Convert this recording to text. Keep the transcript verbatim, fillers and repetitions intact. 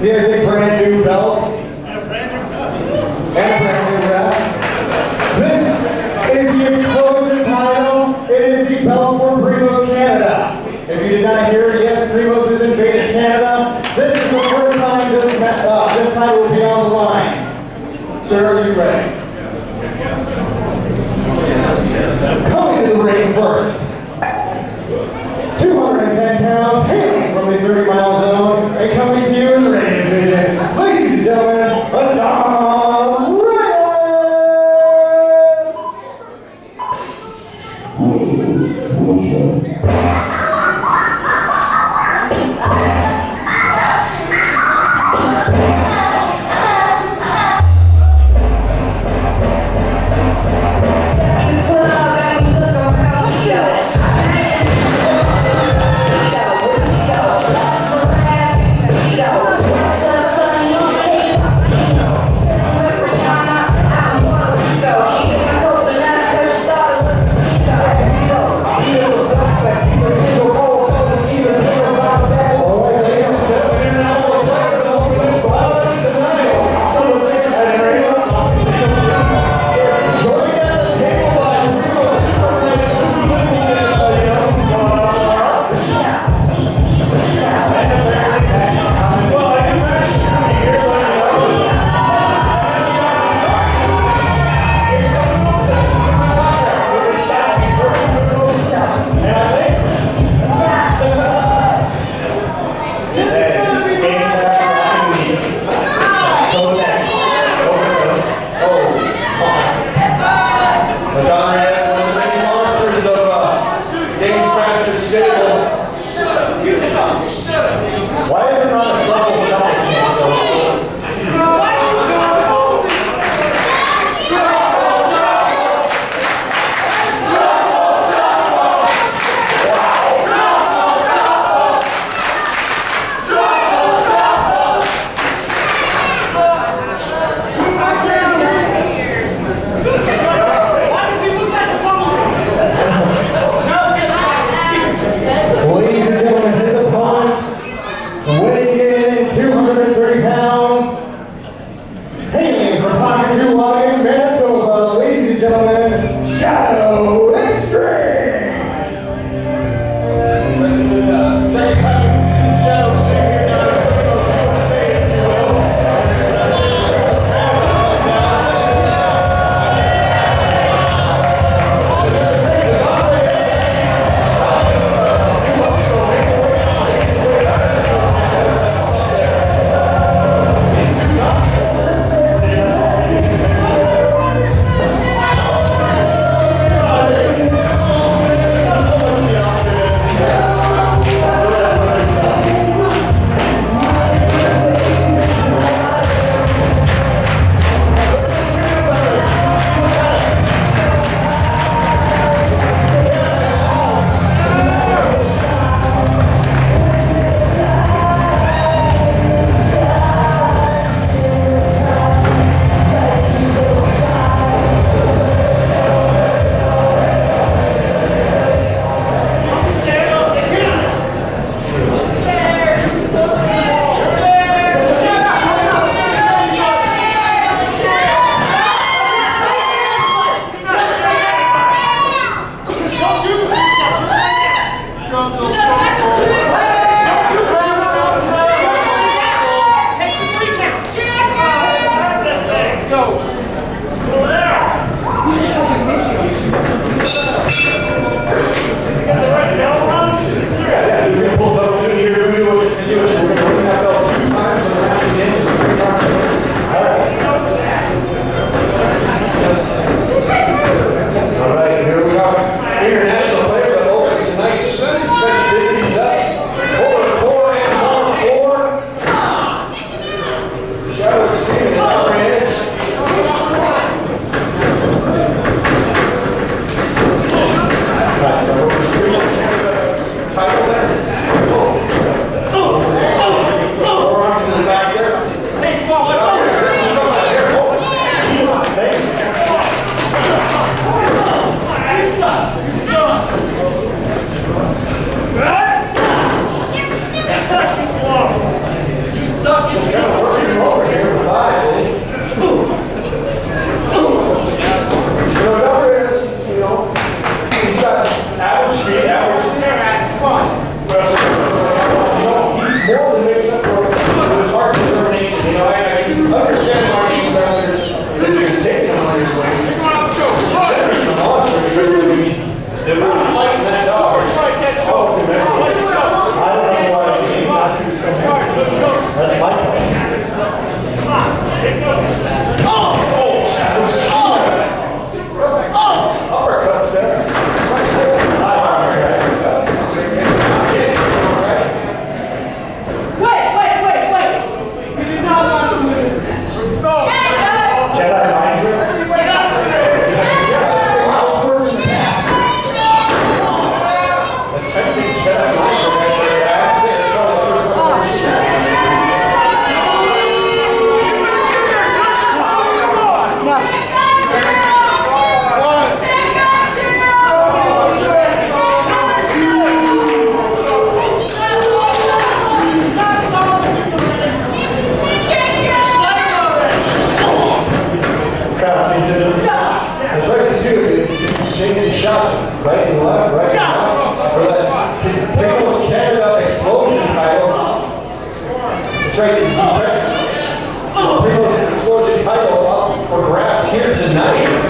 He has a brand new belt. And a brand new cup. And a brand new wrap. This is the explosion title. It is the belt for Primos Canada. If you did not hear, yes, Primos has invaded Canada. This is the first time this, uh, this title will be on the line. Sir, are you ready? Coming to the ring first. two hundred ten pounds, hailing from the thirty mile zone, and coming to you in the Reyes division. They were fighting that dog. That choke. I don't know why he came back to his command. That's my point. Oh, shadow shot. Oh, uppercuts there. Wait, wait, wait, wait. You did not want to win this match. Stop. Jedi mind tricks. It's like this too, it's changing shots right and left, right and left. For that Primos Canada Explosion title. It's right, it's right. Primos Explosion title up for grabs here tonight.